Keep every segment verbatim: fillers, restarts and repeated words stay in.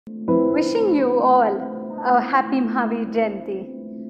Wishing you all a Happy Mahaveer Jayanti.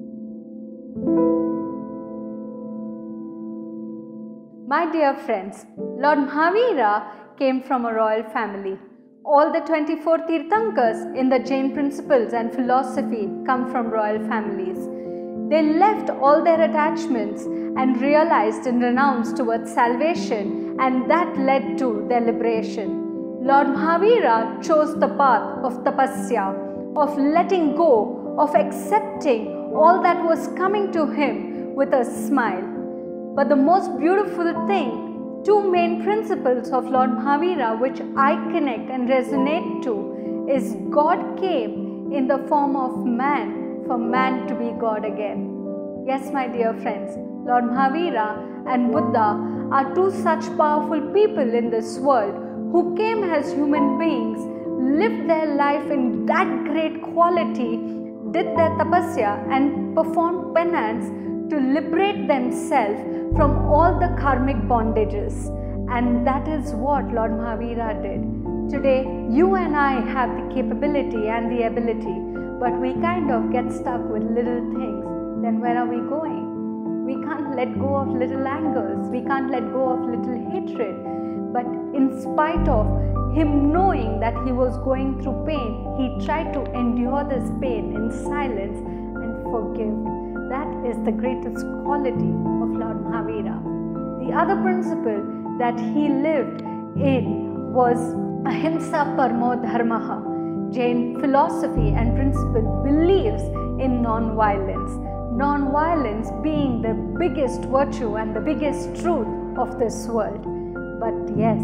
My dear friends, Lord Mahavira came from a royal family. All the twenty-four Tirthankars in the Jain principles and philosophy come from royal families. They left all their attachments and realized and renounced towards salvation, and that led to their liberation. Lord Mahavira chose the path of tapasya, of letting go, of accepting all that was coming to him with a smile. But the most beautiful thing, two main principles of Lord Mahavira which I connect and resonate to is God came in the form of man for man to be God again. Yes, my dear friends, Lord Mahavira and Buddha are two such powerful people in this world who came as human beings, lived their life in that great quality, did their tapasya and performed penance to liberate themselves from all the karmic bondages. And that is what Lord Mahavira did. Today, you and I have the capability and the ability, but we kind of get stuck with little things. Then where are we going? We can't let go of little angers. We can't let go of little hatred. But in spite of him knowing that he was going through pain, he tried to endure this pain in silence and forgive. That is the greatest quality of Lord Mahavira. The other principle that he lived in was ahimsa paramo dharma. Jain philosophy and principle believes in non-violence. Non-violence being the biggest virtue and the biggest truth of this world. But yes,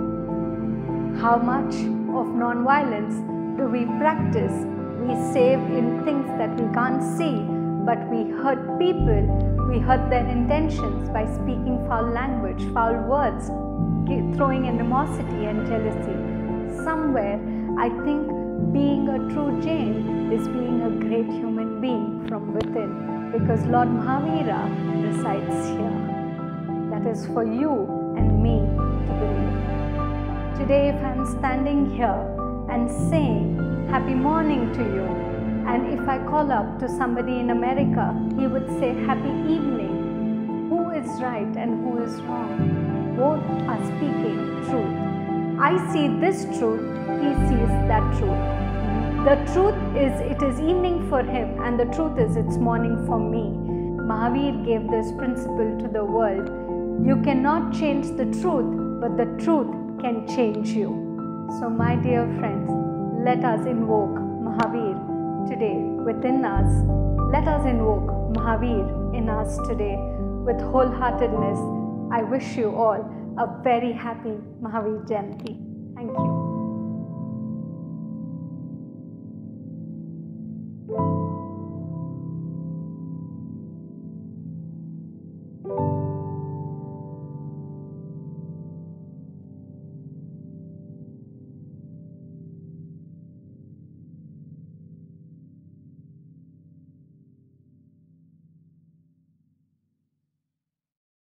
how much of non-violence do we practice? We save in things that we can't see, but we hurt people, we hurt their intentions by speaking foul language, foul words, throwing animosity and jealousy. Somewhere, I think being a true Jain is being a great human being from within, because Lord Mahavira resides here. That is for you and me to believe. Today, if I am standing here and saying happy morning to you, and if I call up to somebody in America, he would say happy evening. Who is right and who is wrong? Both are speaking truth. I see this truth, he sees that truth. The truth is it is evening for him, and the truth is it's morning for me. Mahavir gave this principle to the world. You cannot change the truth, but the truth can change you. So my dear friends, let us invoke Mahavir today within us. Let us invoke Mahavir in us today with wholeheartedness. I wish you all a very happy Mahaveer Jayanti. Thank you.